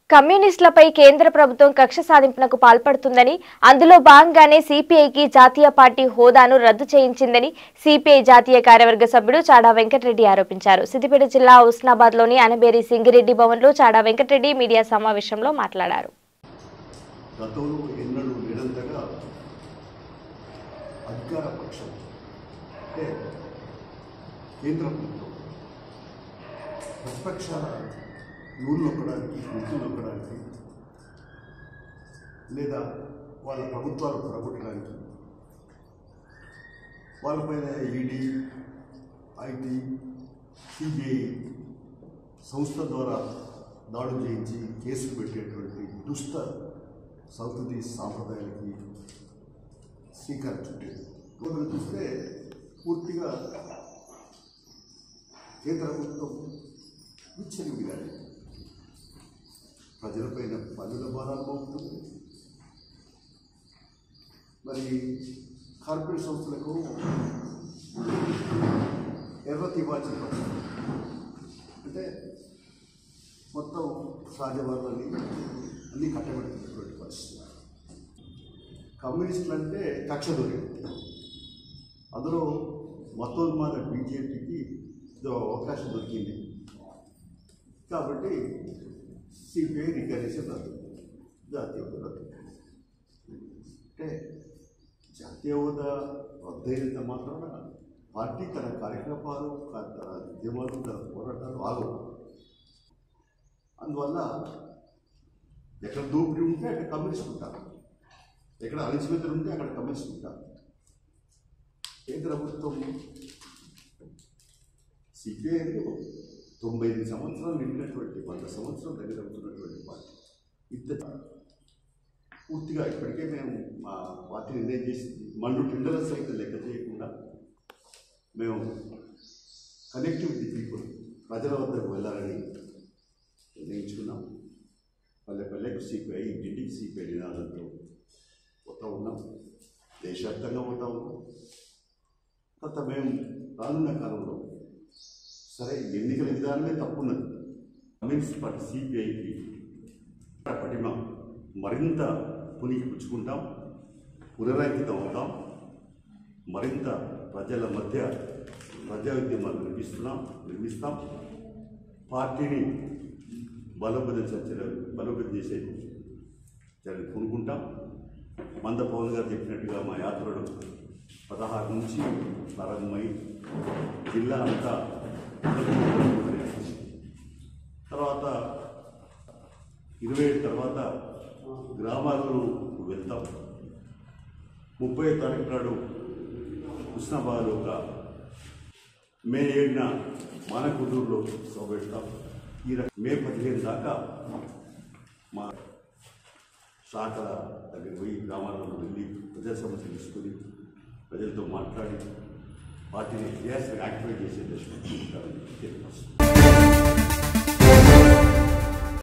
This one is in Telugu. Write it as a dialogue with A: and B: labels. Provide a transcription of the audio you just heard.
A: కమ్యూనిస్టులపై కేంద్ర ప్రభుత్వం కక్ష సాధింపునకు పాల్పడుతుందని అందులో భాగంగానే సిపిఐకి జాతీయ పార్టీ హోదాను రద్దు చేయించిందని సిపిఐ జాతీయ కార్యవర్గ సభ్యుడు చాడా వెంకటరెడ్డి ఆరోపించారు. సిద్దిపేట జిల్లా ఉస్నాబాద్లోని అనబేరి సింగిరెడ్డి భవన్లో చాడా వెంకటరెడ్డి మీడియా సమావేశంలో మాట్లాడారు.
B: ఊళ్ళు నొక్కడానికి వృత్తులు నొక్కడానికి లేదా వాళ్ళ ప్రభుత్వాలు పడగొట్టడానికి వాళ్ళపైన ఈడీ, ఐటీ, సిబిఐ సంస్థ ద్వారా దాడులు చేయించి కేసులు పెట్టేటువంటి దుష్ట సంస్కృతి సాంప్రదాయాలకి శ్రీకారం చుట్టేది. చూస్తే పూర్తిగా కేంద్ర ప్రభుత్వం విచ్చలవిడిగా ప్రజలపైన పన్నుల భారాలు మోపుతుంది. మరి కార్పొరేట్ సంస్థలకు ఎర్రతి ఇవ్వాల్సిన పరిస్థితి, అంటే మొత్తం సహజ వనరులని అన్నీ కట్టబెడుతున్నటువంటి పరిస్థితి. కమ్యూనిస్టులు అంటే కక్ష దొరికింది. అందులో మతోన్మాద బీజేపీకి అవకాశం దొరికింది కాబట్టి సిపిఐ రికగ్నిషన్ రద్దు, జాతీయ హోదా రద్దు. అంటే జాతీయ హోదా రద్దయినంత మాత్రాన పార్టీ తన కార్యకలాపాలు, తన ఉద్యమాలు, తన పోరాటాలు ఆగవు. అందువల్ల ఎక్కడ దోపిడీ ఉంటే అక్కడ కమ్యూనిస్ట్ ఉంటారు, ఎక్కడ అణచివేతలు ఉంటే అక్కడ కమ్యూనిస్ట్ ఉంటారు. కేంద్ర ప్రభుత్వం సిపిఐ 95 సంవత్సరాలు నిండినటువంటి 100 సంవత్సరాలు దగ్గర అవుతున్నటువంటి పార్టీ. పూర్తిగా ఇప్పటికే మేము మా పార్టీ నిర్ణయం చేసింది, మండు టెండర్ల సైతం లెక్క చేయకుండా మేము కనెక్టివ్ విత్ పీపుల్, ప్రజల వద్దకు వెళ్ళాలని నిర్ణయించుకున్నాం. పల్లె పల్లెకు సిపిఐ, ఇంటింటికి సిపిఐ నినాదంతో పోతా ఉన్నాం, దేశవ్యాప్తంగా పోతా ఉన్నాం. తర్వాత మేము రానున్న కాలంలో సరే ఎన్నికల విధానమే తప్పున్నది. కమ్యూనిస్ట్ పార్టీ సిపిఐకి పటిమ మరింత పునికి పుచ్చుకుంటాం, పునరంకితం అవుతాం, మరింత ప్రజల మధ్య ప్రజా ఉద్యమాలు నిర్మిస్తాం. పార్టీని బలోపేతం చేసే చర్యలు కొనుక్కుంటాం. మంద పవన్ గారు చెప్పినట్టుగా మా యాత్రలు 16 నుంచి ప్రారంభమై జిల్లా అంతా తర్వాత 27 తర్వాత గ్రామాలను వెళ్తాం. 30వ తారీఖు నాడు ఉస్నాబాద్ ఒక మే 7న మానకుటూరులో సభ పెడతాం. మే 15 దాకా మా శాఖల దగ్గర పోయి గ్రామాలలో వెళ్ళి ప్రజా సమస్యలు తీసుకొని ప్రజలతో మాట్లాడి పార్టీని యాక్టివేట్ చేసే దశ.